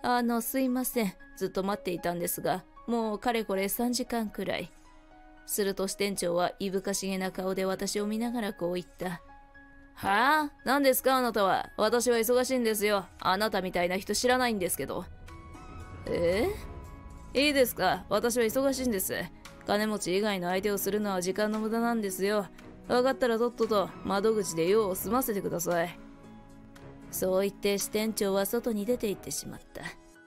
すいません。ずっと待っていたんですが、もうかれこれ3時間くらい。すると支店長はいぶかしげな顔で私を見ながらこう言った。はぁ？何ですかあなたは。私は忙しいんですよ。あなたみたいな人知らないんですけど。いいですか？私は忙しいんです。金持ち以外の相手をするのは時間の無駄なんですよ。分かったらとっとと窓口で用を済ませてください。そう言って支店長は外に出て行ってしまった。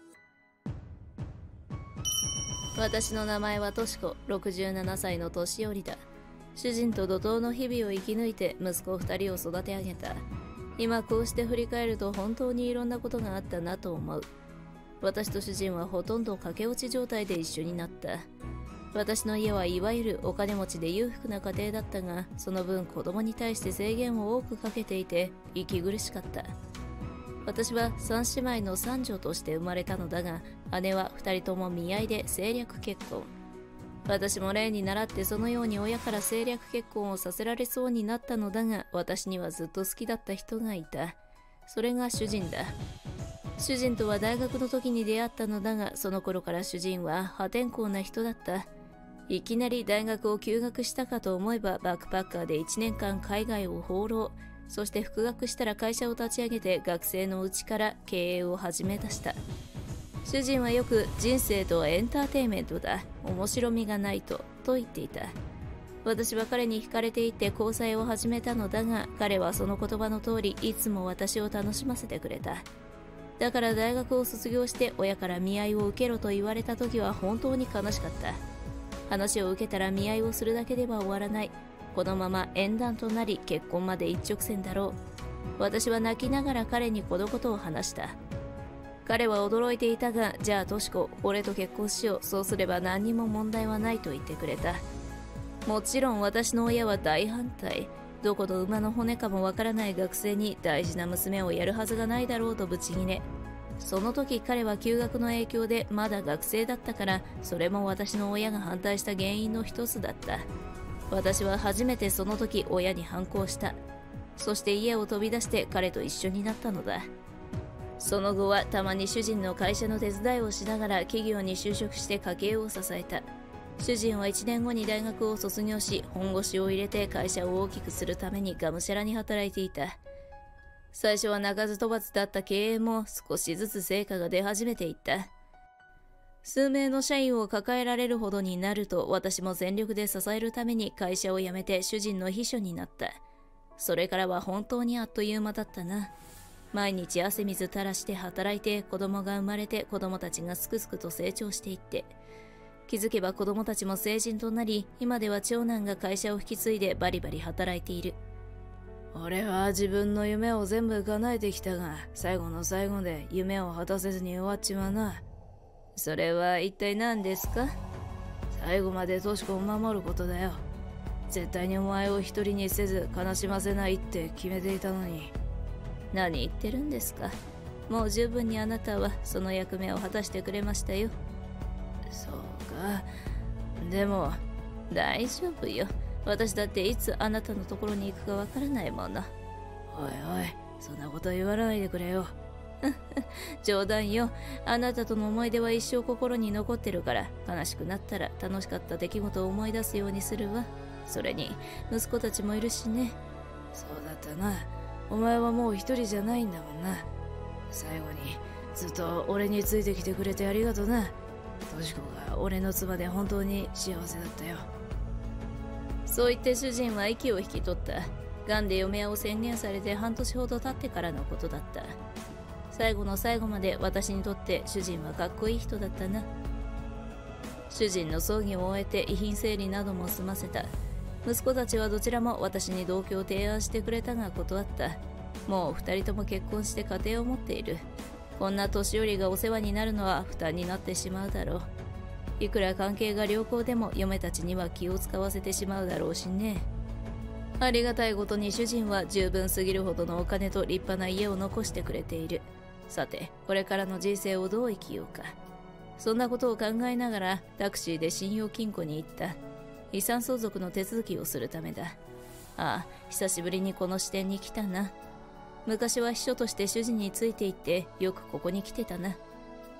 私の名前はとしこ、67歳の年寄りだ。主人と怒涛の日々を生き抜いて息子2人を育て上げた。今こうして振り返ると本当にいろんなことがあったなと思う。私と主人はほとんど駆け落ち状態で一緒になった。私の家はいわゆるお金持ちで裕福な家庭だったが、その分子供に対して制限を多くかけていて息苦しかった。私は3姉妹の三女として生まれたのだが、姉は2人とも見合いで政略結婚。私も例に倣ってそのように親から政略結婚をさせられそうになったのだが、私にはずっと好きだった人がいた。それが主人だ。主人とは大学の時に出会ったのだが、その頃から主人は破天荒な人だった。いきなり大学を休学したかと思えば、バックパッカーで1年間海外を放浪。そして復学したら会社を立ち上げて学生のうちから経営を始め出した。主人はよく人生とはエンターテインメントだ、面白みがないと言っていた。私は彼に惹かれていって交際を始めたのだが、彼はその言葉の通りいつも私を楽しませてくれた。だから大学を卒業して親から見合いを受けろと言われた時は本当に悲しかった。話を受けたら見合いをするだけでは終わらない。このまま縁談となり結婚まで一直線だろう。私は泣きながら彼にこのことを話した。彼は驚いていたが、じゃあとしこ、俺と結婚しよう。そうすれば何にも問題はないと言ってくれた。もちろん私の親は大反対。どこの馬の骨かもわからない学生に大事な娘をやるはずがないだろうとブチギレ。その時彼は休学の影響でまだ学生だったから、それも私の親が反対した原因の一つだった。私は初めてその時親に反抗した。そして家を飛び出して彼と一緒になったのだ。その後はたまに主人の会社の手伝いをしながら企業に就職して家計を支えた。主人は1年後に大学を卒業し、本腰を入れて会社を大きくするためにがむしゃらに働いていた。最初は鳴かず飛ばずだった経営も少しずつ成果が出始めていった。数名の社員を抱えられるほどになると、私も全力で支えるために会社を辞めて主人の秘書になった。それからは本当にあっという間だったな。毎日汗水垂らして働いて、子供が生まれて子供たちがすくすくと成長していって、気づけば子供たちも成人となり、今では長男が会社を引き継いでバリバリ働いている。俺は自分の夢を全部叶えてきたが、最後の最後で夢を果たせずに終わっちまうな。それは一体何ですか？最後までトシコを守ることだよ。絶対にお前を一人にせず悲しませないって決めていたのに。何言ってるんですか？もう十分にあなたはその役目を果たしてくれましたよ。そうか。でも大丈夫よ。私だっていつあなたのところに行くかわからないもの。おいおい、そんなこと言わないでくれよ。冗談よ。あなたとの思い出は一生心に残ってるから、悲しくなったら楽しかった出来事を思い出すようにするわ。それに息子たちもいるしね。そうだったな。お前はもう一人じゃないんだもんな。最後にずっと俺についてきてくれてありがとな。トシコが俺の妻で本当に幸せだったよ。そう言って主人は息を引き取った。癌で嫁を宣言されて半年ほど経ってからのことだった。最後の最後まで私にとって主人はかっこいい人だったな。主人の葬儀を終えて遺品整理なども済ませた。息子たちはどちらも私に同居を提案してくれたが断った。もう2人とも結婚して家庭を持っている。こんな年寄りがお世話になるのは負担になってしまうだろう。いくら関係が良好でも嫁たちには気を使わせてしまうだろうしね。ありがたいことに主人は十分すぎるほどのお金と立派な家を残してくれている。さて、これからの人生をどう生きようか。そんなことを考えながらタクシーで信用金庫に行った。遺産相続の手続きをするためだ。ああ、久しぶりにこの支店に来たな。昔は秘書として主人について行ってよくここに来てたな。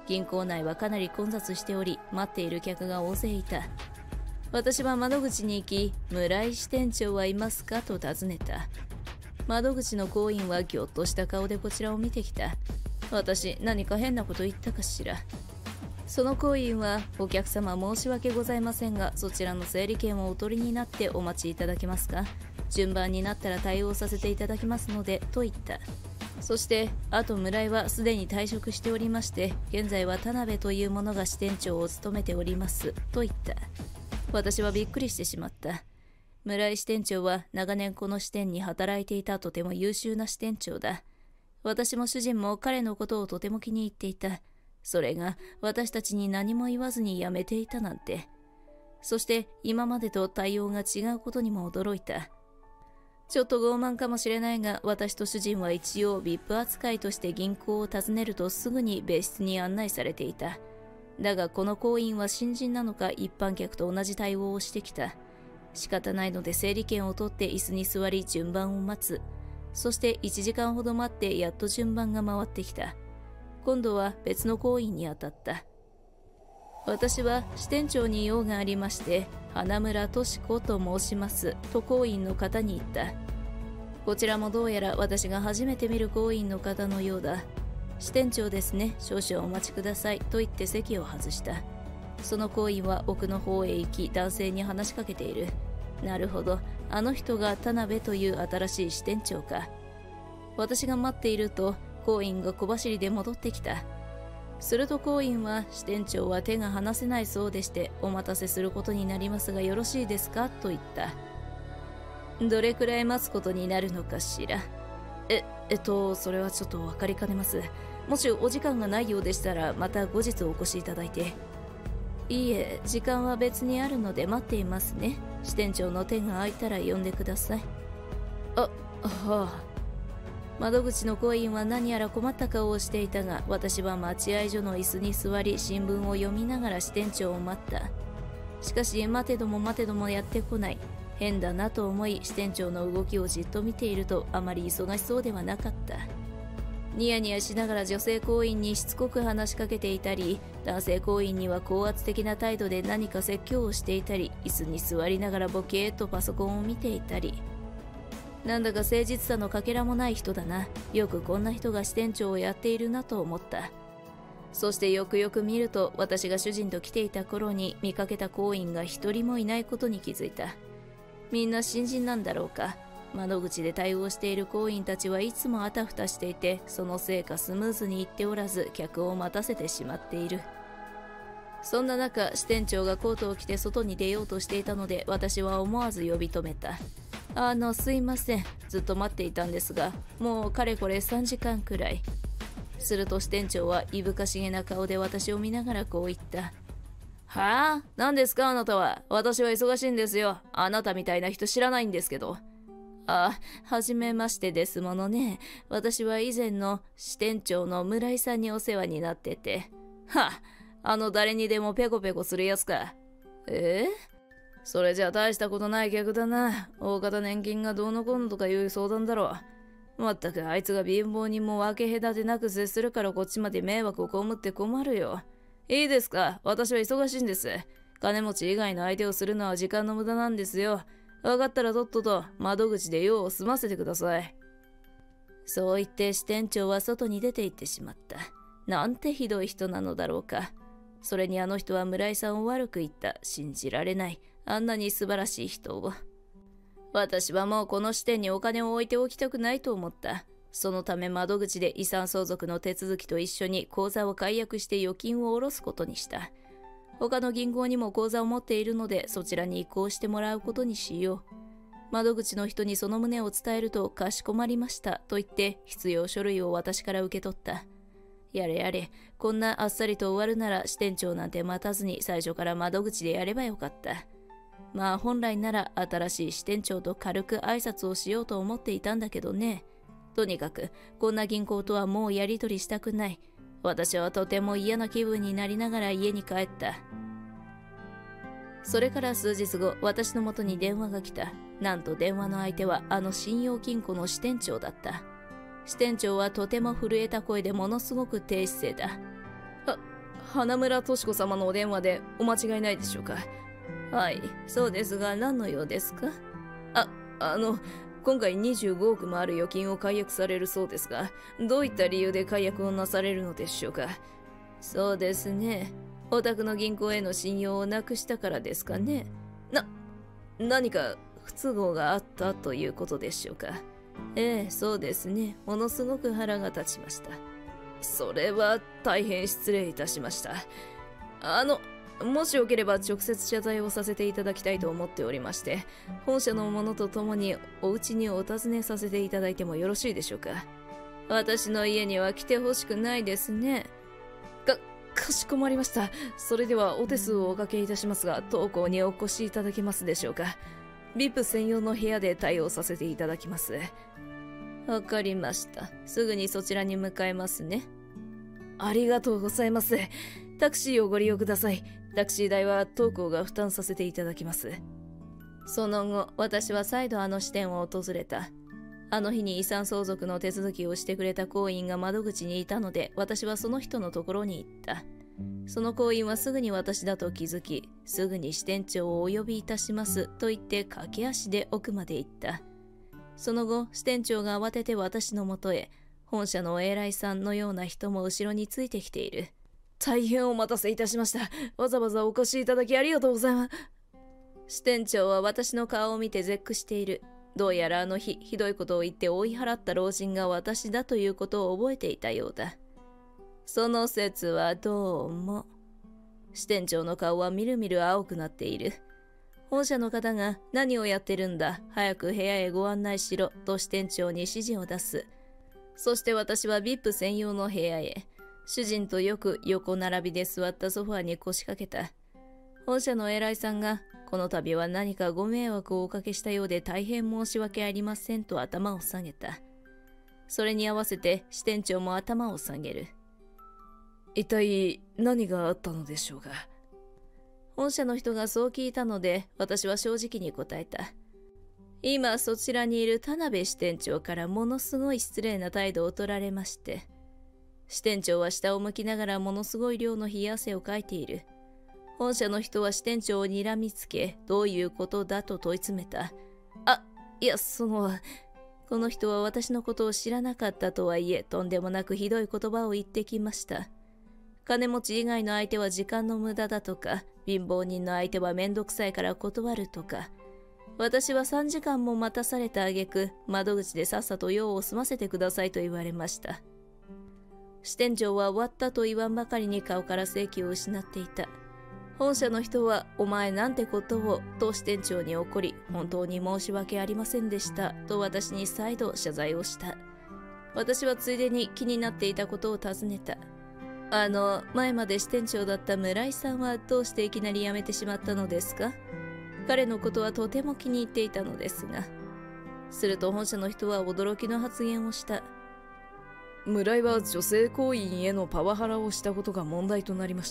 銀行内はかなり混雑しており、待っている客が大勢いた。私は窓口に行き、村井支店長はいますかと尋ねた。窓口の行員はぎょっとした顔でこちらを見てきた。私、何か変なこと言ったかしら。その行員は、お客様申し訳ございませんが、そちらの整理券をお取りになってお待ちいただけますか。順番になったら対応させていただきますので、と言った。そして、あと村井はすでに退職しておりまして、現在は田辺という者が支店長を務めております、と言った。私はびっくりしてしまった。村井支店長は長年この支店に働いていたとても優秀な支店長だ。私も主人も彼のことをとても気に入っていた。それが私たちに何も言わずに辞めていたなんて。そして今までと対応が違うことにも驚いた。ちょっと傲慢かもしれないが、私と主人は一応 VIP 扱いとして銀行を訪ねるとすぐに別室に案内されていた。だがこの行員は新人なのか一般客と同じ対応をしてきた。仕方ないので整理券を取って椅子に座り順番を待つ。そして1時間ほど待ってやっと順番が回ってきた。今度は別の行員に当たった。私は支店長に用がありまして、花村敏子と申しますと行員の方に言った。こちらもどうやら私が初めて見る行員の方のようだ。支店長ですね、少々お待ちくださいと言って席を外した。その行員は奥の方へ行き男性に話しかけている。なるほど、あの人が田辺という新しい支店長か。私が待っていると行員が小走りで戻ってきた。すると行員は、支店長は手が離せないそうでしてお待たせすることになりますがよろしいですかと言った。どれくらい待つことになるのかしら。それはちょっと分かりかねます。もしお時間がないようでしたらまた後日お越しいただいて。いいえ、時間は別にあるので待っていますね。支店長の手が空いたら呼んでください。はあ。窓口の行員は何やら困った顔をしていたが、私は待合所の椅子に座り新聞を読みながら支店長を待った。しかし待てどもやってこない。変だなと思い支店長の動きをじっと見ているとあまり忙しそうではなかった。ニヤニヤしながら女性行員にしつこく話しかけていたり、男性行員には高圧的な態度で何か説教をしていたり、椅子に座りながらボケーっとパソコンを見ていたり。なんだか誠実さのかけらもない人だな。よくこんな人が支店長をやっているなと思った。そしてよくよく見ると、私が主人と来ていた頃に見かけた行員が一人もいないことに気づいた。みんな新人なんだろうか。窓口で対応している行員たちはいつもあたふたしていて、そのせいかスムーズにいっておらず客を待たせてしまっている。そんな中、支店長がコートを着て外に出ようとしていたので、私は思わず呼び止めた。すいません。ずっと待っていたんですが、もうかれこれ3時間くらい。すると支店長はいぶかしげな顔で私を見ながらこう言った。はあ？何ですかあなたは。私は忙しいんですよ。あなたみたいな人知らないんですけど。はじめましてですものね。私は以前の支店長の村井さんにお世話になってて。誰にでもペコペコするやつか。それじゃ大したことない客だな。大方年金がどうのこうのとかいう相談だろう。まったくあいつが貧乏人も分け隔てなく接するからこっちまで迷惑を被って困るよ。いいですか？私は忙しいんです。金持ち以外の相手をするのは時間の無駄なんですよ。分かったらとっとと窓口で用を済ませてください。そう言って支店長は外に出て行ってしまった。なんてひどい人なのだろうか。それにあの人は村井さんを悪く言った。信じられない。あんなに素晴らしい人を。私はもうこの支店にお金を置いておきたくないと思った。そのため窓口で遺産相続の手続きと一緒に口座を解約して預金を下ろすことにした。他の銀行にも口座を持っているのでそちらに移行してもらうことにしよう。窓口の人にその旨を伝えるとかしこまりましたと言って必要書類を私から受け取った。やれやれ、こんなあっさりと終わるなら支店長なんて待たずに最初から窓口でやればよかった。まあ本来なら新しい支店長と軽く挨拶をしようと思っていたんだけどね。とにかくこんな銀行とはもうやり取りしたくない。私はとても嫌な気分になりながら家に帰った。それから数日後、私の元に電話が来た。なんと電話の相手はあの信用金庫の支店長だった。支店長はとても震えた声でものすごく低姿勢だ。 花村敏子様のお電話でお間違いないでしょうか？はい、そうですが何の用ですか？今回25億もある預金を解約されるそうですが、どういった理由で解約をなされるのでしょうか？そうですね。お宅の銀行への信用をなくしたからですかね。何か不都合があったということでしょうか？ええ、そうですね。ものすごく腹が立ちました。それは大変失礼いたしました。もしよければ直接謝罪をさせていただきたいと思っておりまして、本社の者と共にお家にお尋ねさせていただいてもよろしいでしょうか？私の家には来てほしくないですね。かしこまりました。それではお手数をおかけいたしますが、当行にお越しいただけますでしょうか？ VIP 専用の部屋で対応させていただきます。わかりました。すぐにそちらに向かいますね。ありがとうございます。タクシーをご利用ください。タクシー代は当行が負担させていただきます。その後、私は再度あの支店を訪れた。あの日に遺産相続の手続きをしてくれた行員が窓口にいたので、私はその人のところに行った。その行員はすぐに私だと気づき、すぐに支店長をお呼びいたしますと言って駆け足で奥まで行った。その後、支店長が慌てて私のもとへ、本社のお偉いさんのような人も後ろについてきている。大変お待たせいたしました。わざわざお越しいただきありがとうございます。支店長は私の顔を見て絶句している。どうやらあの日、ひどいことを言って追い払った老人が私だということを覚えていたようだ。その説はどうも。支店長の顔はみるみる青くなっている。本社の方が何をやってるんだ、早く部屋へご案内しろと支店長に指示を出す。そして私は VIP 専用の部屋へ。主人とよく横並びで座ったソファーに腰掛けた。本社の偉いさんが、この度は何かご迷惑をおかけしたようで大変申し訳ありませんと頭を下げた。それに合わせて支店長も頭を下げる。一体何があったのでしょうか？本社の人がそう聞いたので、私は正直に答えた。今そちらにいる田辺支店長からものすごい失礼な態度を取られまして。支店長は下を向きながらものすごい量の冷や汗をかいている。本社の人は支店長を睨みつけ、どういうことだと問い詰めた。いや、この人は私のことを知らなかったとはいえ、とんでもなくひどい言葉を言ってきました。金持ち以外の相手は時間の無駄だとか、貧乏人の相手はめんどくさいから断るとか。私は3時間も待たされた挙句、窓口でさっさと用を済ませてくださいと言われました。支店長は終わったと言わんばかりに顔から正気を失っていた。本社の人は、お前なんてことを、と支店長に怒り、本当に申し訳ありませんでした、と私に再度謝罪をした。私はついでに気になっていたことを尋ねた。前まで支店長だった村井さんはどうしていきなり辞めてしまったのですか？彼のことはとても気に入っていたのですが。すると本社の人は驚きの発言をした。村井は女性行員へのパワハラをしたことが問題となりまして。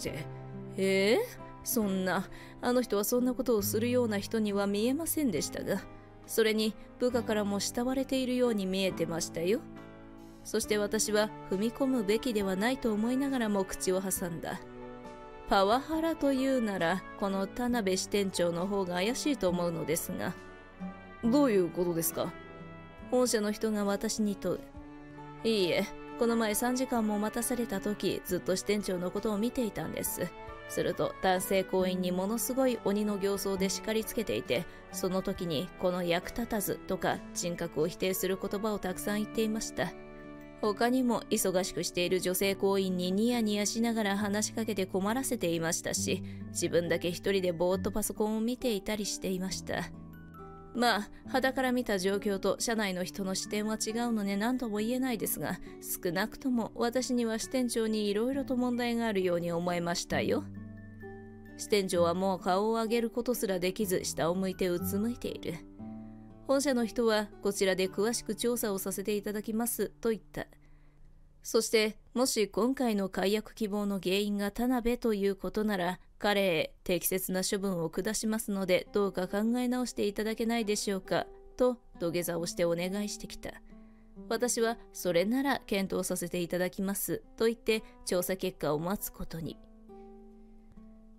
そんな、あの人はそんなことをするような人には見えませんでしたが、それに部下からも慕われているように見えてましたよ。そして私は踏み込むべきではないと思いながらも口を挟んだ。パワハラというなら、この田辺支店長の方が怪しいと思うのですが。どういうことですか？本社の人が私に問う。いいえ、この前3時間も待たされた時、ずっと支店長のことを見ていたんです。すると男性行員にものすごい鬼の形相で叱りつけていて、その時にこの役立たずとか人格を否定する言葉をたくさん言っていました。他にも忙しくしている女性行員にニヤニヤしながら話しかけて困らせていましたし、自分だけ一人でぼーっとパソコンを見ていたりしていました。まあ、傍から見た状況と社内の人の視点は違うので何とも言えないですが、少なくとも私には支店長にいろいろと問題があるように思えましたよ。支店長はもう顔を上げることすらできず、下を向いてうつむいている。本社の人はこちらで詳しく調査をさせていただきますと言った。そして、もし今回の解約希望の原因が田辺ということなら、彼へ適切な処分を下しますので、どうか考え直していただけないでしょうか、と土下座をしてお願いしてきた。私は、それなら検討させていただきます、と言って調査結果を待つことに。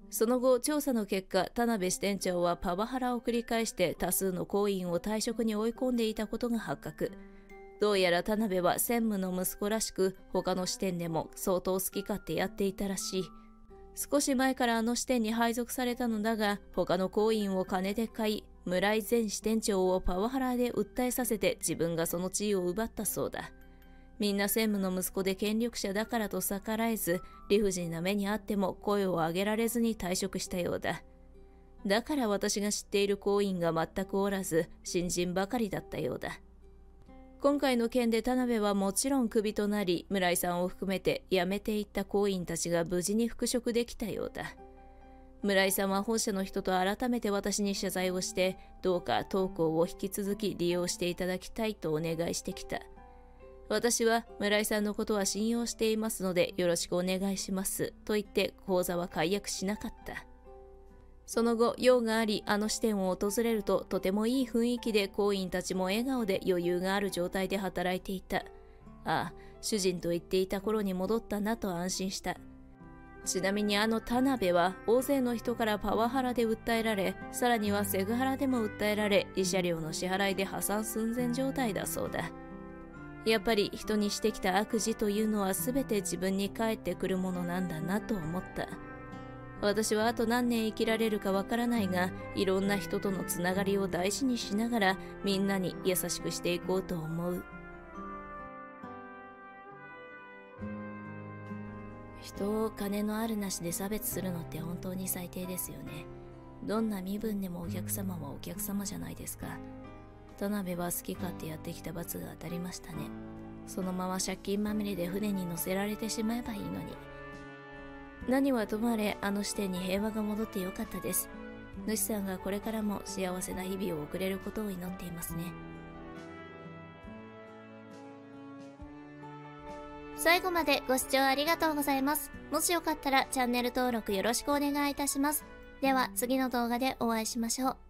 その後、調査の結果、田辺支店長はパワハラを繰り返して多数の行員を退職に追い込んでいたことが発覚。どうやら田辺は専務の息子らしく、他の支店でも相当好き勝手やっていたらしい。少し前からあの支店に配属されたのだが、他の行員を金で買い、村井前支店長をパワハラで訴えさせて自分がその地位を奪ったそうだ。みんな専務の息子で権力者だからと逆らえず、理不尽な目にあっても声を上げられずに退職したようだ。だから私が知っている行員が全くおらず、新人ばかりだったようだ。今回の件で田辺はもちろんクビとなり、村井さんを含めて辞めていった行員たちが無事に復職できたようだ。村井さんは本社の人と改めて私に謝罪をして、どうか当行を引き続き利用していただきたいとお願いしてきた。私は村井さんのことは信用していますのでよろしくお願いしますと言って口座は解約しなかった。その後、用がありあの支店を訪れるととてもいい雰囲気で行員たちも笑顔で余裕がある状態で働いていた。ああ、主人と言っていた頃に戻ったなと安心した。ちなみにあの田辺は大勢の人からパワハラで訴えられ、さらにはセクハラでも訴えられ、慰謝料の支払いで破産寸前状態だそうだ。やっぱり人にしてきた悪事というのは全て自分に返ってくるものなんだなと思った。私はあと何年生きられるかわからないが、いろんな人とのつながりを大事にしながらみんなに優しくしていこうと思う。人を金のあるなしで差別するのって本当に最低ですよね。どんな身分でもお客様はお客様じゃないですか。田辺は好き勝手やってきた罰が当たりましたね。そのまま借金まみれで船に乗せられてしまえばいいのに。何はともあれあの支店に平和が戻ってよかったです。主さんがこれからも幸せな日々を送れることを祈っていますね。 最後までご視聴ありがとうございます。もしよかったらチャンネル登録よろしくお願いいたします。では次の動画でお会いしましょう。